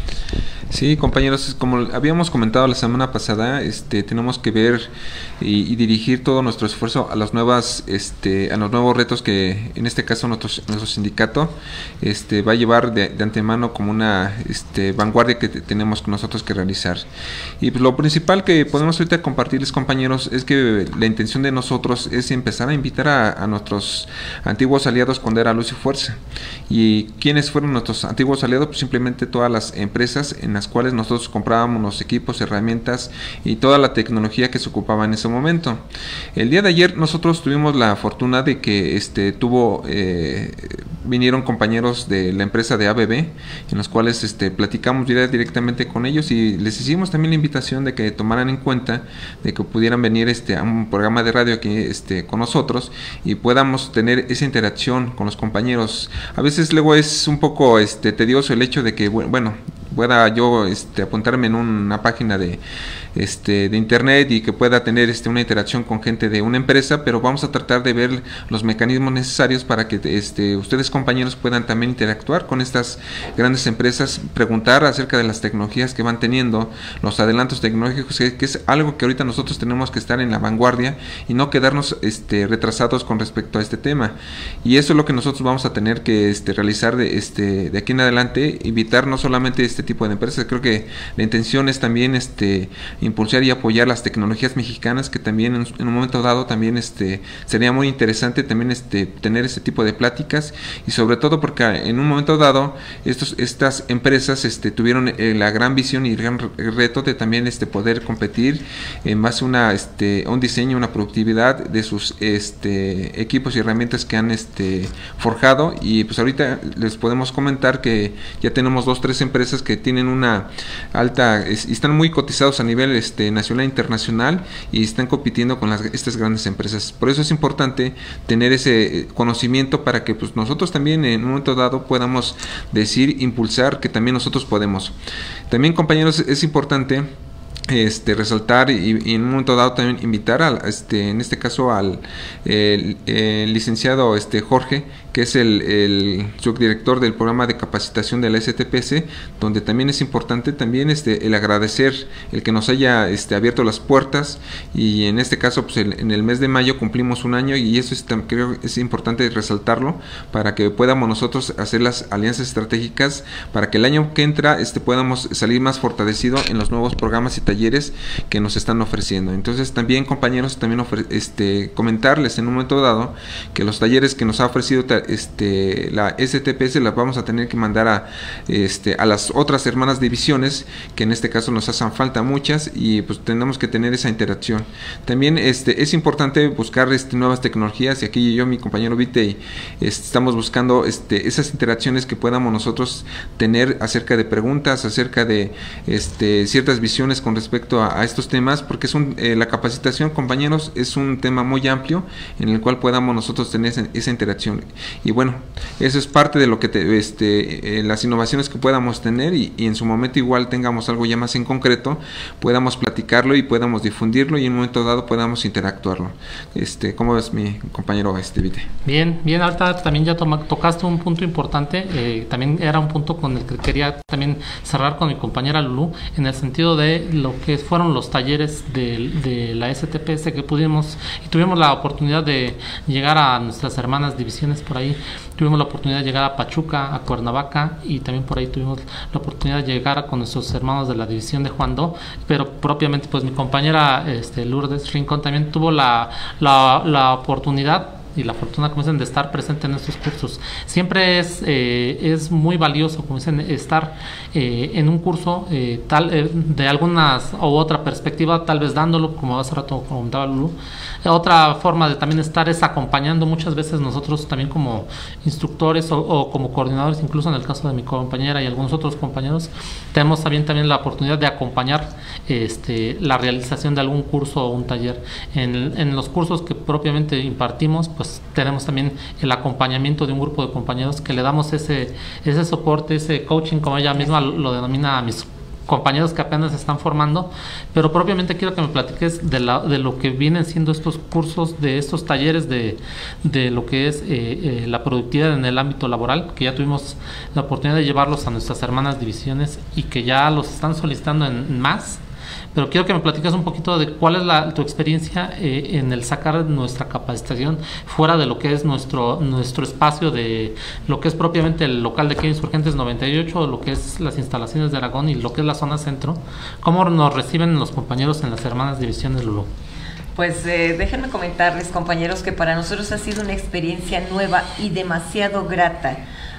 Sí, compañeros, como habíamos comentado la semana pasada, este, tenemos que ver y, y dirigir todo nuestro esfuerzo a las nuevas, este, a los nuevos retos que, en este caso, nuestro, nuestro sindicato, este, va a llevar de, de antemano como una, este, vanguardia que tenemos nosotros que realizar. Y pues, lo principal que podemos ahorita compartirles, compañeros, es que la intención de nosotros es empezar a invitar a, a nuestros antiguos aliados cuando era Luz y Fuerza. ¿Y quiénes fueron nuestros antiguos aliados? Pues simplemente todas las empresas en las cuales nosotros comprábamos los equipos, herramientas y toda la tecnología que se ocupaba en ese momento. El día de ayer nosotros tuvimos la fortuna de que este tuvo eh, vinieron compañeros de la empresa de A B B, en los cuales este platicamos directamente con ellos y les hicimos también la invitación de que tomaran en cuenta de que pudieran venir este a un programa de radio aquí este con nosotros y podamos tener esa interacción con los compañeros. A veces luego es un poco este tedioso el hecho de que bueno pueda yo este, apuntarme en una página de este de internet y que pueda tener este una interacción con gente de una empresa, pero vamos a tratar de ver los mecanismos necesarios para que este ustedes, compañeros, puedan también interactuar con estas grandes empresas, preguntar acerca de las tecnologías que van teniendo, los adelantos tecnológicos, que, que es algo que ahorita nosotros tenemos que estar en la vanguardia y no quedarnos este retrasados con respecto a este tema. Y eso es lo que nosotros vamos a tener que este realizar de este de aquí en adelante, invitar no solamente este tipo de empresas. Creo que la intención es también este impulsar y apoyar las tecnologías mexicanas, que también en, en un momento dado también este sería muy interesante también este tener este tipo de pláticas, y sobre todo porque en un momento dado estos estas empresas este tuvieron eh, la gran visión y el gran reto de también este poder competir en base a una este un diseño, una productividad de sus este equipos y herramientas que han este forjado. Y pues ahorita les podemos comentar que ya tenemos dos tres empresas que tienen una alta es, y están muy cotizados a nivel este nacional e internacional y están compitiendo con las, estas grandes empresas. Por eso es importante tener ese conocimiento para que pues nosotros también en un momento dado podamos decir, impulsar que también nosotros podemos. También, compañeros, es importante Este, resaltar y, y en un momento dado también invitar al, este, en este caso al el, el licenciado este Jorge, que es el, el subdirector del programa de capacitación de la S T P S, donde también es importante también este el agradecer el que nos haya este abierto las puertas, y en este caso pues el, en el mes de mayo cumplimos un año, y eso es, creo es importante resaltarlo para que podamos nosotros hacer las alianzas estratégicas para que el año que entra este podamos salir más fortalecido en los nuevos programas y talleres que nos están ofreciendo. Entonces también, compañeros, también ofre este comentarles en un momento dado que los talleres que nos ha ofrecido este la S T P S las vamos a tener que mandar a este a las otras hermanas divisiones, que en este caso nos hacen falta muchas, y pues tenemos que tener esa interacción. También este es importante buscar este nuevas tecnologías, y aquí yo, mi compañero Vite, este, estamos buscando este esas interacciones que podamos nosotros tener acerca de preguntas, acerca de este ciertas visiones con respecto a, a estos temas, porque es un, eh, la capacitación, compañeros, es un tema muy amplio en el cual podamos nosotros tener esa, esa interacción. Y bueno, eso es parte de lo que te, este, eh, las innovaciones que podamos tener, y, y en su momento igual tengamos algo ya más en concreto, podamos platicarlo y podamos difundirlo, y en un momento dado podamos interactuarlo. Este, ¿cómo ves, mi compañero este Vite? Bien, bien, ahorita también ya toma, tocaste un punto importante, eh, también era un punto con el que quería también cerrar con mi compañera Lulú, en el sentido de lo que fueron los talleres de, de la S T P S que pudimos y tuvimos la oportunidad de llegar a nuestras hermanas divisiones por ahí. Tuvimos la oportunidad de llegar a Pachuca, a Cuernavaca, y también por ahí tuvimos la oportunidad de llegar con nuestros hermanos de la división de Juan Do, pero propiamente pues mi compañera este, Lourdes Rincón también tuvo la, la, la oportunidad y la fortuna, como dicen, de estar presente en estos cursos. Siempre es eh, es muy valioso, como dicen, estar eh, en un curso eh, tal eh, de algunas u otra perspectiva, tal vez dándolo, como hace rato comentaba Lulú. Otra forma de también estar es acompañando. Muchas veces nosotros también como instructores o, o como coordinadores, incluso en el caso de mi compañera y algunos otros compañeros, tenemos también, también la oportunidad de acompañar este, la realización de algún curso o un taller. En, en los cursos que propiamente impartimos, pues tenemos también el acompañamiento de un grupo de compañeros que le damos ese, ese soporte, ese coaching, como ella misma lo, lo denomina, a mis compañeros que apenas se están formando. Pero propiamente quiero que me platiques de, la, de lo que vienen siendo estos cursos, de estos talleres, de, de lo que es eh, eh, la productividad en el ámbito laboral, que ya tuvimos la oportunidad de llevarlos a nuestras hermanas divisiones y que ya los están solicitando en, en más. Pero quiero que me platiques un poquito de cuál es la, tu experiencia eh, en el sacar nuestra capacitación fuera de lo que es nuestro nuestro espacio, de lo que es propiamente el local de Calle Insurgentes noventa y ocho, lo que es las instalaciones de Aragón y lo que es la zona centro. ¿Cómo nos reciben los compañeros en las hermanas divisiones, Lulú? Pues eh, déjenme comentarles, compañeros, que para nosotros ha sido una experiencia nueva y demasiado grata.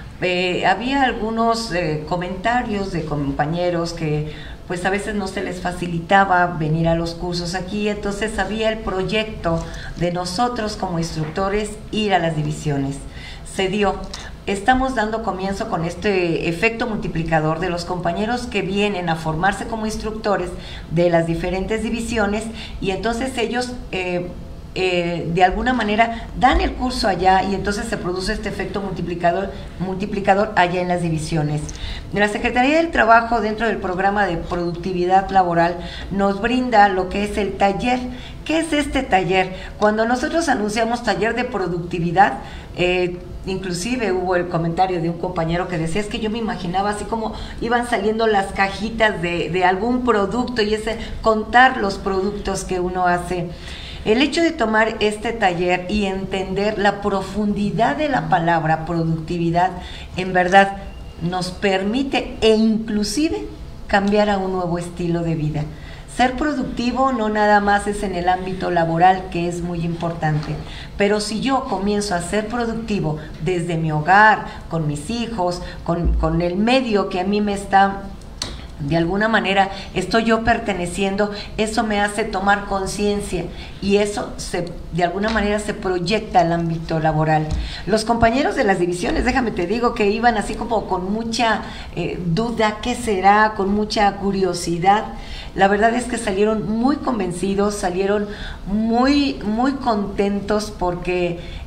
Eh, había algunos eh, comentarios de compañeros que pues a veces no se les facilitaba venir a los cursos aquí, entonces había el proyecto de nosotros como instructores ir a las divisiones. Se dio. Estamos dando comienzo con este efecto multiplicador de los compañeros que vienen a formarse como instructores de las diferentes divisiones, y entonces ellos eh, Eh, de alguna manera dan el curso allá, y entonces se produce este efecto multiplicador multiplicador allá en las divisiones. La Secretaría del Trabajo, dentro del programa de productividad laboral, nos brinda lo que es el taller. ¿Qué es este taller? Cuando nosotros anunciamos taller de productividad, eh, inclusive hubo el comentario de un compañero que decía, es que yo me imaginaba así como iban saliendo las cajitas de, de algún producto, y ese contar los productos que uno hace. El hecho de tomar este taller y entender la profundidad de la palabra productividad, en verdad nos permite e inclusive cambiar a un nuevo estilo de vida. Ser productivo no nada más es en el ámbito laboral, que es muy importante, pero si yo comienzo a ser productivo desde mi hogar, con mis hijos, con, con el medio que a mí me está... de alguna manera estoy yo perteneciendo, eso me hace tomar conciencia, y eso se, de alguna manera se proyecta al ámbito laboral. Los compañeros de las divisiones, déjame te digo, que iban así como con mucha eh, duda, ¿qué será? Con mucha curiosidad. La verdad es que salieron muy convencidos, salieron muy, muy contentos, porque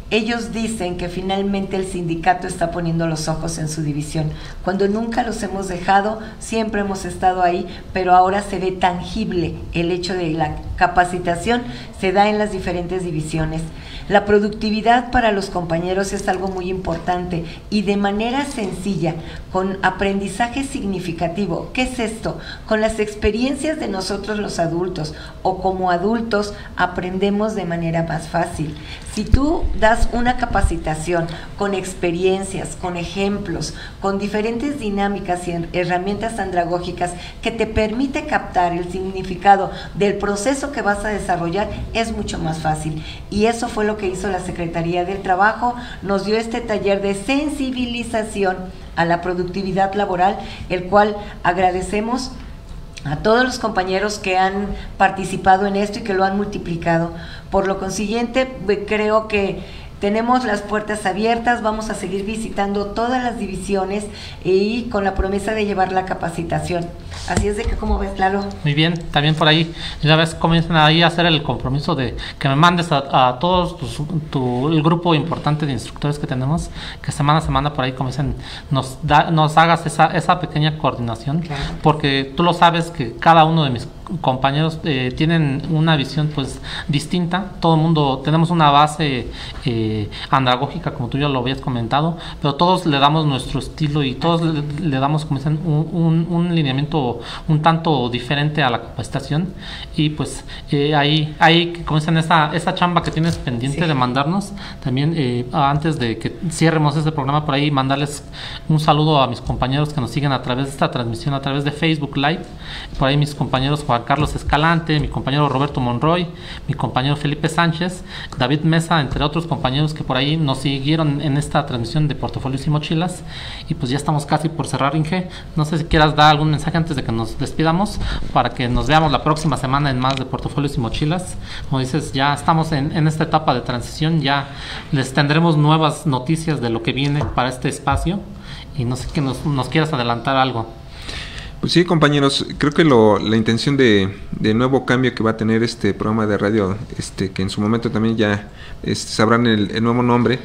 ellos dicen que finalmente el sindicato está poniendo los ojos en su división, cuando nunca los hemos dejado, siempre hemos estado ahí, pero ahora se ve tangible el hecho de la capacitación, se da en las diferentes divisiones. La productividad para los compañeros es algo muy importante y de manera sencilla, con aprendizaje significativo. ¿Qué es esto? Con las experiencias de nosotros los adultos o como adultos aprendemos de manera más fácil. Si tú das una capacitación con experiencias, con ejemplos, con diferentes dinámicas y herramientas andragógicas que te permite captar el significado del proceso que vas a desarrollar, es mucho más fácil. Y eso fue lo que hizo la Secretaría del Trabajo, nos dio este taller de sensibilización a la productividad laboral, el cual agradecemos a todos los compañeros que han participado en esto y que lo han multiplicado. Por lo consiguiente, creo que tenemos las puertas abiertas, vamos a seguir visitando todas las divisiones y con la promesa de llevar la capacitación. Así es de que, ¿cómo ves, Lalo? Muy bien, también por ahí, ya ves, comienzan ahí a hacer el compromiso de que me mandes a, a todos tus, tu, el grupo importante de instructores que tenemos, que semana a semana por ahí comiencen, nos, da, nos hagas esa, esa pequeña coordinación, claro. Porque tú lo sabes que cada uno de mis compañeros eh, tienen una visión pues distinta, todo el mundo tenemos una base eh, andragógica, como tú ya lo habías comentado, pero todos le damos nuestro estilo y todos le, le damos como dicen, un, un, un lineamiento un tanto diferente a la capacitación y pues eh, ahí, ahí como dicen, esa, esa chamba que tienes pendiente sí. de mandarnos, también eh, antes de que cierremos este programa por ahí, mandarles un saludo a mis compañeros que nos siguen a través de esta transmisión, a través de Facebook Live, por ahí mis compañeros Juan Carlos Escalante, mi compañero Roberto Monroy, mi compañero Felipe Sánchez, David Mesa, entre otros compañeros que por ahí nos siguieron en esta transmisión de Portafolios y Mochilas. Y pues ya estamos casi por cerrar, Inge. No sé si quieras dar algún mensaje antes de que nos despidamos para que nos veamos la próxima semana en más de Portafolios y Mochilas. Como dices, ya estamos en, en esta etapa de transición, ya les tendremos nuevas noticias de lo que viene para este espacio y no sé que nos, nos quieras adelantar algo. Pues sí, compañeros, creo que lo, la intención de, de nuevo cambio que va a tener este programa de radio, este que en su momento también ya este, sabrán el, el nuevo nombre,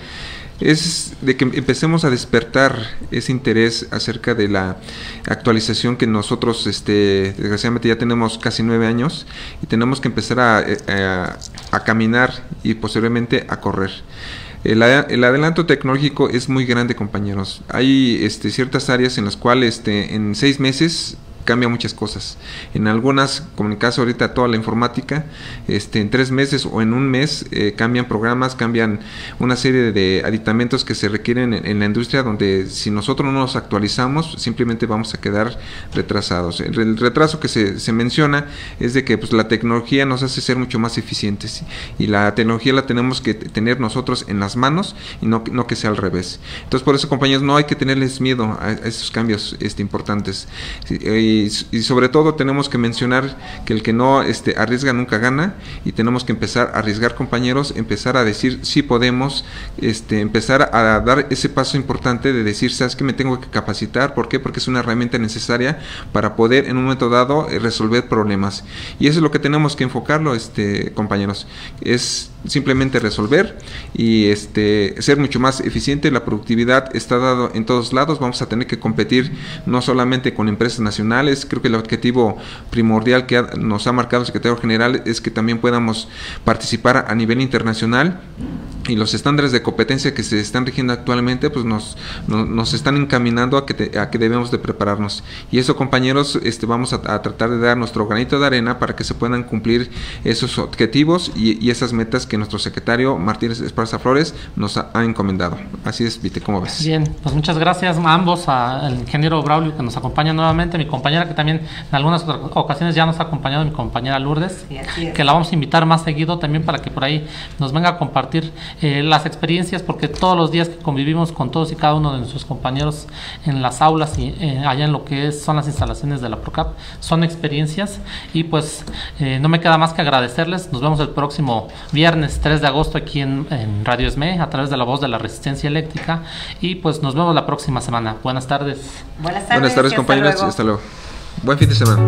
es de que empecemos a despertar ese interés acerca de la actualización que nosotros, este, desgraciadamente ya tenemos casi nueve años y tenemos que empezar a, a, a caminar y posteriormente a correr. El, el adelanto tecnológico es muy grande, compañeros. Hay este, ciertas áreas en las cuales este, en seis meses cambia muchas cosas. En algunas, como en el caso ahorita toda la informática, este, en tres meses o en un mes eh, cambian programas, cambian una serie de aditamentos que se requieren en, en la industria, donde si nosotros no nos actualizamos, simplemente vamos a quedar retrasados. El, el retraso que se, se menciona es de que pues, la tecnología nos hace ser mucho más eficientes y la tecnología la tenemos que tener nosotros en las manos y no, no que sea al revés. Entonces, por eso, compañeros, no hay que tenerles miedo a, a esos cambios este, importantes. Y, Y, y sobre todo tenemos que mencionar que el que no este, arriesga nunca gana, y tenemos que empezar a arriesgar, compañeros, empezar a decir sí podemos, este, empezar a, a dar ese paso importante de decir, sabes que me tengo que capacitar. ¿Por qué? Porque es una herramienta necesaria para poder en un momento dado eh, resolver problemas, y eso es lo que tenemos que enfocarlo, este, compañeros, es simplemente resolver y este, ser mucho más eficiente. La productividad está dado en todos lados, vamos a tener que competir no solamente con empresas nacionales. Creo que el objetivo primordial que ha, nos ha marcado el secretario general es que también podamos participar a nivel internacional, y los estándares de competencia que se están rigiendo actualmente pues nos, nos, nos están encaminando a que, te, a que debemos de prepararnos, y eso, compañeros, este, vamos a, a tratar de dar nuestro granito de arena para que se puedan cumplir esos objetivos y, y esas metas que nuestro secretario Martínez Esparza Flores nos ha, ha encomendado. Así es, Vite, ¿cómo ves? Bien, pues muchas gracias a ambos, al ingeniero Braulio que nos acompaña nuevamente, mi compañera que también en algunas ocasiones ya nos ha acompañado, mi compañera Lourdes, sí, que la vamos a invitar más seguido también para que por ahí nos venga a compartir eh, las experiencias, porque todos los días que convivimos con todos y cada uno de nuestros compañeros en las aulas y eh, allá en lo que es, son las instalaciones de la PROCAP, son experiencias, y pues eh, no me queda más que agradecerles. Nos vemos el próximo viernes tres de agosto aquí en, en Radio ESME a través de la voz de la resistencia eléctrica, y pues nos vemos la próxima semana. Buenas tardes. Buenas tardes, Buenas tardes, compañeros, y hasta luego. Buen fin de semana.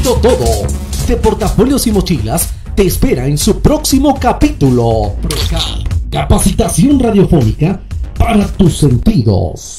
sido todo. De Portafolios y Mochilas te espera en su próximo capítulo. Capacitación radiofónica para tus sentidos.